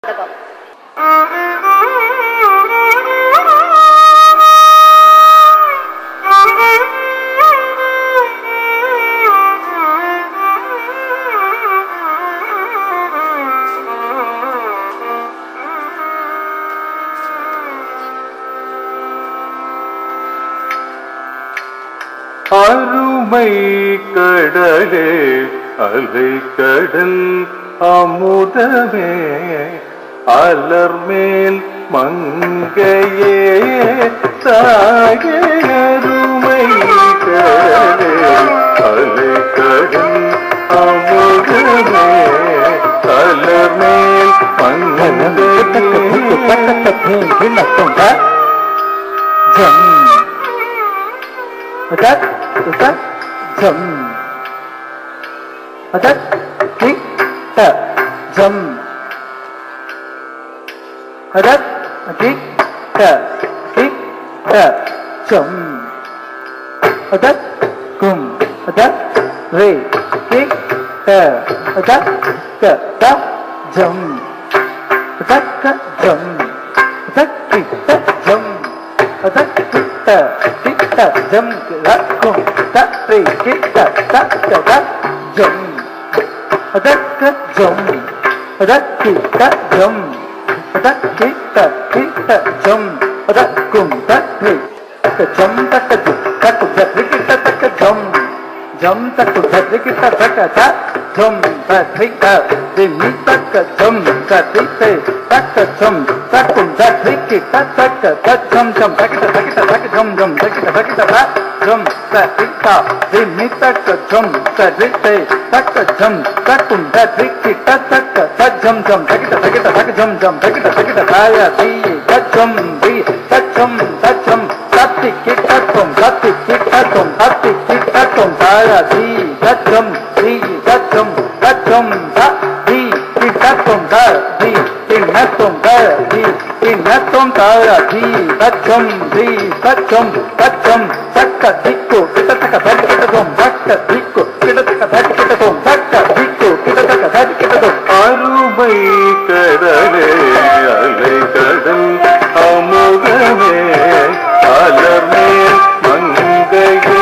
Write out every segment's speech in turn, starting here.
அருமை கடலே அலை கடல் அமுதமே அலர்மேல் மங்கையே தாயே அருமை கடலே அலை கடல் அமுதமே Alarmel மங்கையே Adat, adat, jam. Adat, kita, jam. Adat, kita, jam. Adat, kum, adat, re, kita, adat, jam. Adat, jam. Adat, kita, jam. Adat, kita. Jam lakum tak tri kita tak jagat jam adat ke jam adat kita jam adat kita jam adat kum tak tri ke jam tak ke tak tri kita tak ke jam tak tri kita tak ke jam tak tri tak ini tak ke jam tak tri tak ke jam tak kum tak tri kita tak ke jam tak kita tak jam tak kita tak jam tak kita ini tak ke jam tak tri tak ke jam tak kum tak tri kita tak ke jam tak kita tak jam tak kita saya di jam di jam tapi kita tom saya di jam tak di kita tom di inatom saya di jam takka dikku kita takka tadi kita tom takka dikku kita takka tadi kita tom takka dikku kita takka tadi kita tom அருமை கடலே அலை கடல் அமுதமே அலர்மேல் மங்கையே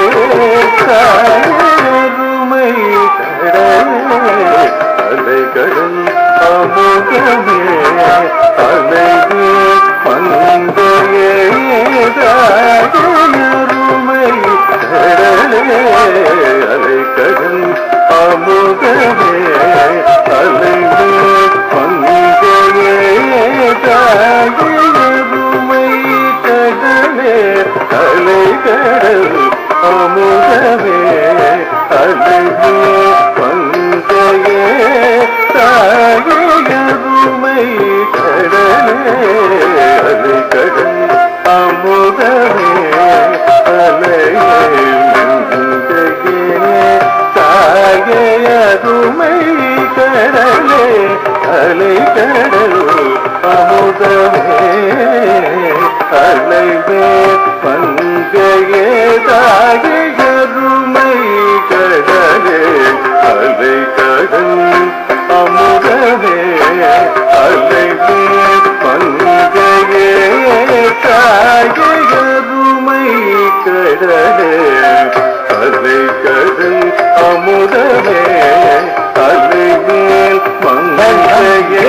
அருமை கடலே அலை கடல் அமுதமே அலைமேல் மங்கையே அருமை கடலே அலை கடல் அமுதமே அலைமேல் மங்கையே அருமை கடலே அலை கடல் அமுதமே அலைமேல் மங்கையே அருமை கடலே அலை கடல் அமுதமே அருமை கடலே அலை கடல் அமுதமே அலைமேல் மங்கையே அருமை கடலே அலை கடல் அமுதமே அலைமேல் மங்கையே அருமை கடலே அலை கடல் அமுதமே அலைமேல் மங்கையே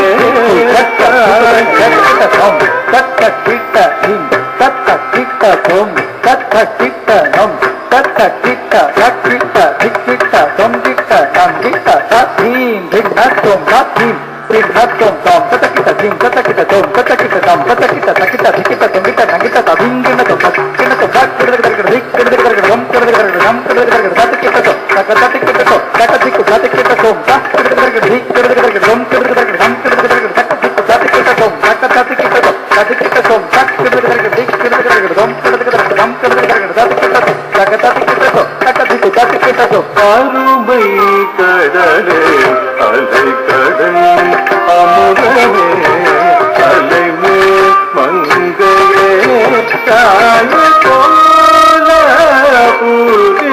takka kita him takka kita tom takka kita nom takka kita rakita dikita tom kita tam kita tathim dinatom tathim dinatom tom takka kita him takka kita tom takka kita tam takka kita takita dikita tom kita nangita tathim dinatom kita to takka kita dik kita rom kita ram kita takka kita to takka kita to takka dikku takka kita tom takka kita dik kita rom kita ram kita takka kita tom takka kita to takka kita tom takka kita dik kita rom kita ram kita takka kita to takka dikku takka kita to அருமை கடலே அலை கடல் அமுதமே அலைமேல் மங்கையே தாய போல பூரி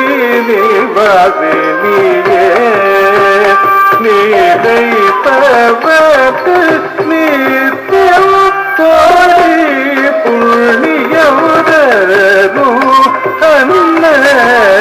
நிவாசினியே நீலை பவத்து நீ அண்ணே